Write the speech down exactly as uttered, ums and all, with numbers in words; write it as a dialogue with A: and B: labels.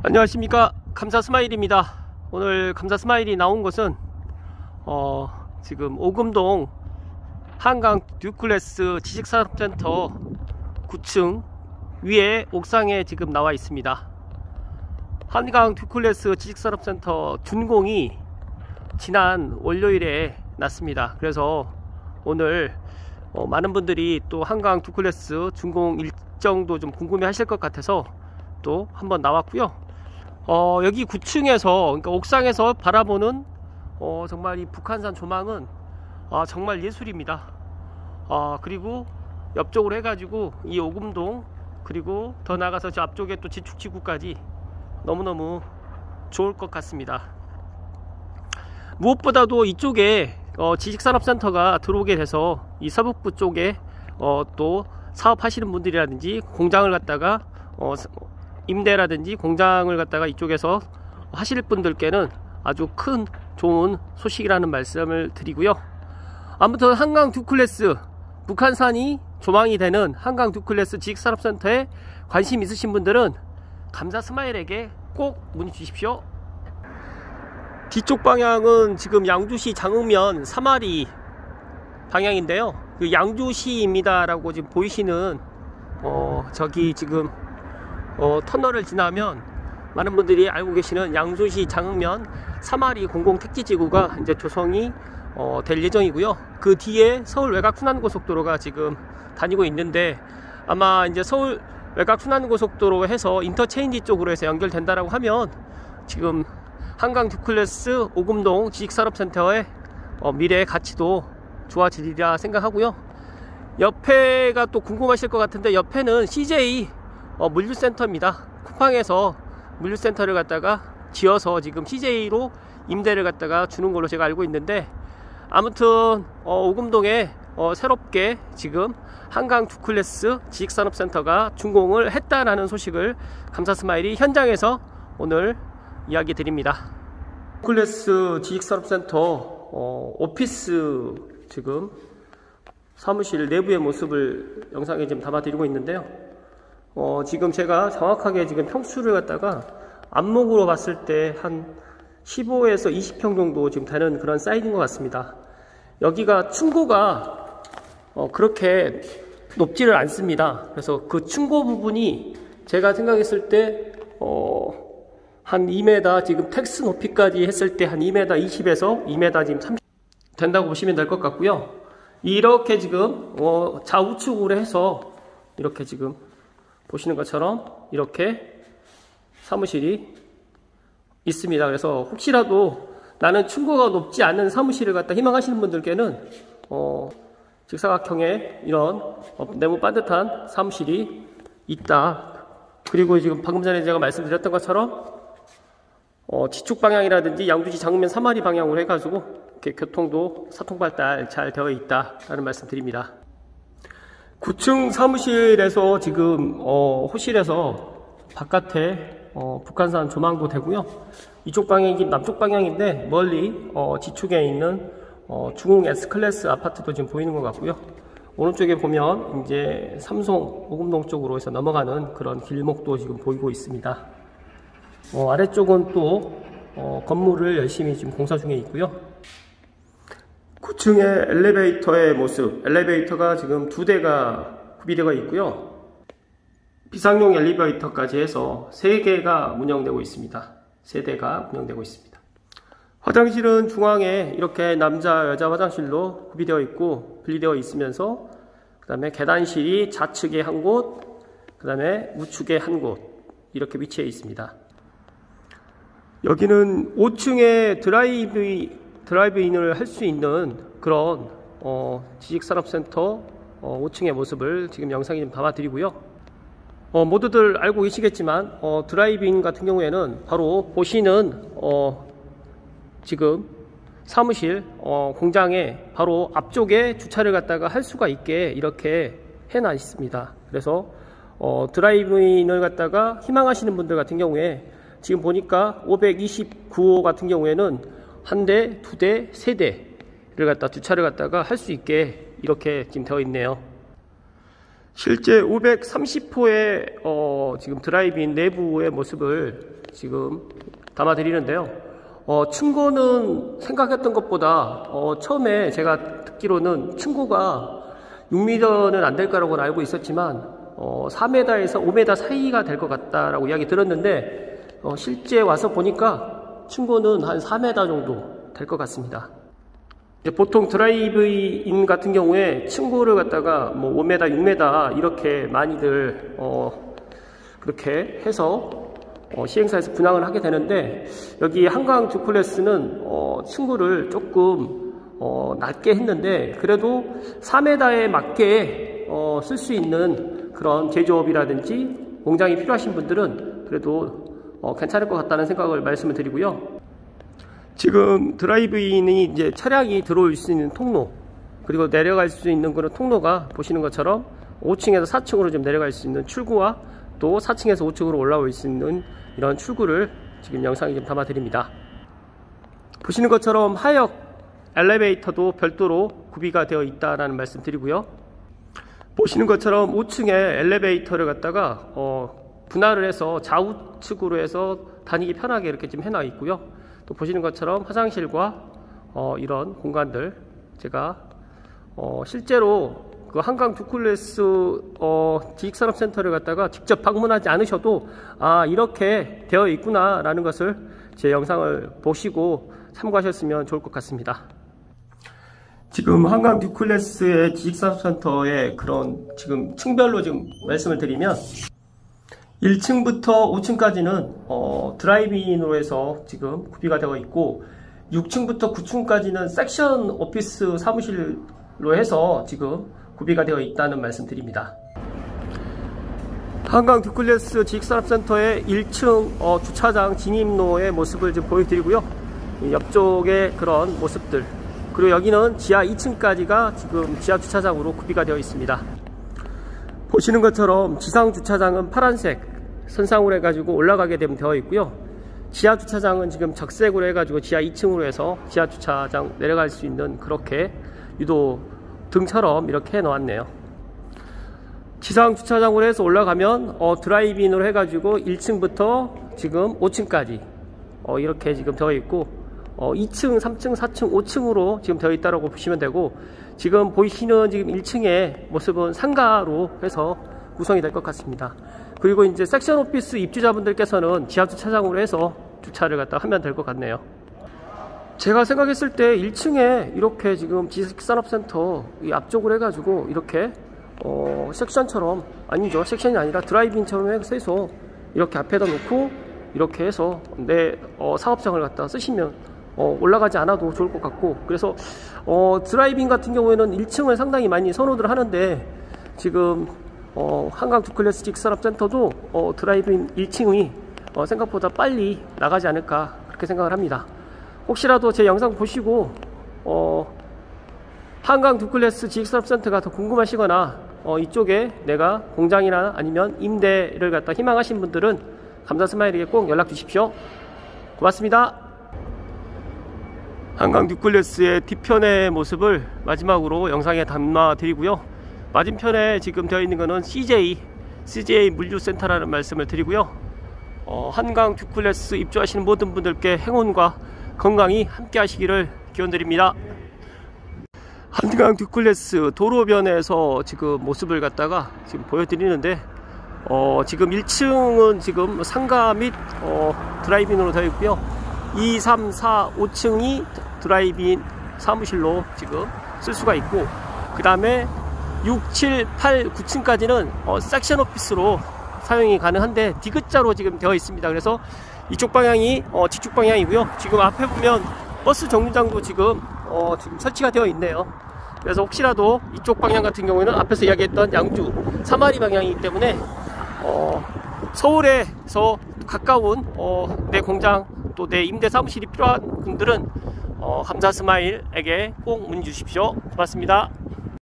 A: 안녕하십니까, 감사 스마일입니다. 오늘 감사 스마일이 나온 것은 어, 지금 오금동 한강 뉴클래스 지식산업센터 구 층 위에 옥상에 지금 나와 있습니다. 한강 뉴클래스 지식산업센터 준공이 지난 월요일에 났습니다. 그래서 오늘 어, 많은 분들이 또 한강 뉴클래스 준공 일정도 좀 궁금해 하실 것 같아서 또 한번 나왔고요. 어, 여기 구 층에서, 그러니까 옥상에서 바라보는 어, 정말 이 북한산 조망은 아, 정말 예술입니다. 아, 그리고 옆쪽으로 해가지고 이 오금동, 그리고 더 나가서 저 앞쪽에 또 지축지구까지 너무너무 좋을 것 같습니다. 무엇보다도 이쪽에 어, 지식산업센터가 들어오게 돼서 이 서북부 쪽에 어, 또 사업하시는 분들이라든지 공장을 갖다가 어, 임대라든지 공장을 갖다가 이쪽에서 하실 분들께는 아주 큰 좋은 소식이라는 말씀을 드리고요. 아무튼 한강 뉴클래스, 북한산이 조망이 되는 한강 뉴클래스 지식산업센터에 관심 있으신 분들은 감사 스마일에게 꼭 문의 주십시오. 뒤쪽 방향은 지금 양주시 장흥면 사마리 방향인데요, 그 양주시입니다 라고 지금 보이시는 어, 저기 지금 어, 터널을 지나면 많은 분들이 알고 계시는 양주시 장흥면 사마리 공공택지지구가 이제 조성이 어, 될 예정이고요. 그 뒤에 서울 외곽 순환고속도로가 지금 다니고 있는데, 아마 이제 서울 외곽 순환고속도로 해서 인터체인지 쪽으로 해서 연결된다라고 하면 지금 한강 뉴클래스 오금동 지식산업센터의 어, 미래의 가치도 좋아지리라 생각하고요. 옆에가 또 궁금하실 것 같은데, 옆에는 씨제이 어, 물류센터입니다. 쿠팡에서 물류센터를 갖다가 지어서 지금 씨제이로 임대를 갖다가 주는 걸로 제가 알고 있는데, 아무튼 어, 오금동에 어, 새롭게 지금 한강 뉴클래스 지식산업센터가 준공을 했다라는 소식을 감사 스마일이 현장에서 오늘 이야기 드립니다. 뉴클래스 지식산업센터 어, 오피스 지금 사무실 내부의 모습을 영상에 지금 담아드리고 있는데요. 어, 지금 제가 정확하게 지금 평수를 갖다가 안목으로 봤을 때 한 십오에서 이십 평 정도 지금 되는 그런 사이즈인 것 같습니다. 여기가 층고가 어, 그렇게 높지를 않습니다. 그래서 그 층고 부분이 제가 생각했을 때 어, 한 이 미터, 지금 텍스 높이까지 했을 때 한 이 미터 이십에서 이 미터 지금 삼십 된다고 보시면 될 것 같고요. 이렇게 지금 어, 좌우측으로 해서 이렇게 지금 보시는 것처럼 이렇게 사무실이 있습니다. 그래서 혹시라도 나는 층고가 높지 않은 사무실을 갖다 희망하시는 분들께는 어, 직사각형의 이런 어, 네모 반듯한 사무실이 있다. 그리고 지금 방금 전에 제가 말씀드렸던 것처럼 어, 지축 방향이라든지 양주시 장흥면 사마리 방향으로 해가지고 이렇게 교통도 사통발달 잘 되어 있다라는 말씀 드립니다. 구 층 사무실에서 지금 어, 호실에서 바깥에 어, 북한산 조망도 되고요. 이쪽 방향이 지금 남쪽 방향인데 멀리 어, 지축에 있는 어, 중흥 S클래스 아파트도 지금 보이는 것 같고요. 오른쪽에 보면 이제 삼성 오금동 쪽으로 해서 넘어가는 그런 길목도 지금 보이고 있습니다. 어, 아래쪽은 또 어, 건물을 열심히 지금 공사 중에 있고요. 구 층의 엘리베이터의 모습, 엘리베이터가 지금 두 대가 구비되어 있고요. 비상용 엘리베이터까지 해서 세 개가 운영되고 있습니다. 세 대가 운영되고 있습니다. 화장실은 중앙에 이렇게 남자 여자 화장실로 구비되어 있고 분리되어 있으면서, 그 다음에 계단실이 좌측에 한 곳, 그 다음에 우측에 한 곳 이렇게 위치해 있습니다. 여기는 오 층에 드라이브, 드라이브인을 할 수 있는 그런 어, 지식산업센터 어, 오 층의 모습을 지금 영상에 좀 담아드리고요. 어, 모두들 알고 계시겠지만 어, 드라이브인 같은 경우에는 바로 보시는 어, 지금 사무실 어, 공장에 바로 앞쪽에 주차를 갖다가 할 수가 있게 이렇게 해놔 있습니다. 그래서 어, 드라이브인을 갖다가 희망하시는 분들 같은 경우에 지금 보니까 오백이십구 호 같은 경우에는 한 대, 두 대, 세 대를 갖다 주차를 갖다가 할 수 있게 이렇게 지금 되어 있네요. 실제 오백삼십 호의 어, 지금 드라이브인 내부의 모습을 지금 담아 드리는데요. 어, 층고는 생각했던 것보다 어, 처음에 제가 듣기로는 층고가 육 미터는 안 될 거라고는 알고 있었지만 어, 사 미터에서 오 미터 사이가 될 것 같다라고 이야기 들었는데 어, 실제 와서 보니까 층고는 한 사 미터 정도 될 것 같습니다. 보통 드라이브인 같은 경우에 층고를 갖다가 뭐 오 미터, 육 미터 이렇게 많이들 어 그렇게 해서 어 시행사에서 분양을 하게 되는데 여기 한강 듀플렉스는 어 층고를 조금 어 낮게 했는데 그래도 사 미터에 맞게 어 쓸 수 있는 그런 제조업이라든지 공장이 필요하신 분들은 그래도 어 괜찮을 것 같다는 생각을 말씀을 드리고요. 지금 드라이브인이 이제 차량이 들어올 수 있는 통로 그리고 내려갈 수 있는 그런 통로가 보시는 것처럼 오 층에서 사 층으로 좀 내려갈 수 있는 출구와 또 사 층에서 오 층으로 올라올 수 있는 이런 출구를 지금 영상에 좀 담아 드립니다. 보시는 것처럼 하역 엘리베이터도 별도로 구비가 되어 있다라는 말씀 드리고요. 보시는 것처럼 오 층에 엘리베이터를 갖다가 어 분할을 해서 좌우측으로 해서 다니기 편하게 이렇게 좀 해놔 있고요. 또 보시는 것처럼 화장실과 어, 이런 공간들 제가 어, 실제로 그 한강 듀플렉스 어, 지식산업센터를 갖다가 직접 방문하지 않으셔도 아 이렇게 되어 있구나 라는 것을 제 영상을 보시고 참고하셨으면 좋을 것 같습니다. 지금 한강 듀플렉스의 지식산업센터의 그런 지금 층별로 지금 말씀을 드리면 일 층부터 오 층까지는 어, 드라이브인으로 해서 지금 구비가 되어 있고 육 층부터 구 층까지는 섹션 오피스 사무실로 해서 지금 구비가 되어 있다는 말씀 드립니다. 한강 듀플렉스 지식산업센터의 일 층 어, 주차장 진입로의 모습을 좀 보여드리고요. 옆쪽의 그런 모습들 그리고 여기는 지하 이 층까지가 지금 지하 주차장으로 구비가 되어 있습니다. 보시는 것처럼 지상 주차장은 파란색 선상으로 해가지고 올라가게 되면 되어 있고요. 지하 주차장은 지금 적색으로 해가지고 지하 이 층으로 해서 지하 주차장 내려갈 수 있는 그렇게 유도 등처럼 이렇게 해 놓았네요. 지상 주차장으로 해서 올라가면 어, 드라이브인으로 해가지고 일 층부터 지금 오 층까지 어, 이렇게 지금 되어 있고 어, 이 층, 삼 층, 사 층, 오 층으로 지금 되어 있다고 보시면 되고 지금 보이시는 지금 일 층의 모습은 상가로 해서 구성이 될 것 같습니다. 그리고 이제 섹션 오피스 입주자분들께서는 지하 주차장으로 해서 주차를 갖다 하면 될 것 같네요. 제가 생각했을 때 일 층에 이렇게 지금 지식산업센터 이 앞쪽으로 해가지고 이렇게 어, 섹션처럼 아니죠 섹션이 아니라 드라이브인처럼 해서 이렇게 앞에다 놓고 이렇게 해서 내 어, 사업장을 갖다 쓰시면 어, 올라가지 않아도 좋을 것 같고 그래서 어, 드라이빙 같은 경우에는 일 층을 상당히 많이 선호들 하는데 지금 어, 한강 듀플렉스 지식산업센터도 어, 드라이빙 일 층이 어, 생각보다 빨리 나가지 않을까 그렇게 생각을 합니다. 혹시라도 제 영상 보시고 어, 한강 듀플렉스 지식산업센터가 더 궁금하시거나 어, 이쪽에 내가 공장이나 아니면 임대를 갖다 희망하신 분들은 감사 스마일에게 꼭 연락 주십시오. 고맙습니다. 한강 듀플렉스의 뒤편의 모습을 마지막으로 영상에 담아 드리고요. 맞은편에 지금 되어 있는 것은 씨제이 씨제이 물류센터라는 말씀을 드리고요. 어, 한강 듀플렉스 입주하시는 모든 분들께 행운과 건강이 함께 하시기를 기원드립니다. 한강 듀플렉스 도로변에서 지금 모습을 갖다가 지금 보여드리는데 어, 지금 일 층은 지금 상가 및 어, 드라이빙으로 되어 있고요. 이, 삼, 사, 오 층이 드라이빙 사무실로 지금 쓸 수가 있고 그 다음에 육, 칠, 팔, 구 층까지는 어, 섹션 오피스로 사용이 가능한데 디귿자로 지금 되어 있습니다. 그래서 이쪽 방향이 어, 지축 방향이고요. 지금 앞에 보면 버스 정류장도 지금 어, 지금 설치가 되어 있네요. 그래서 혹시라도 이쪽 방향 같은 경우에는 앞에서 이야기했던 양주 사마리 방향이기 때문에 어, 서울에서 가까운 어, 내 공장 또 내 임대 사무실이 필요한 분들은 어, 감사 스마일에게 꼭 문의 주십시오. 고맙습니다.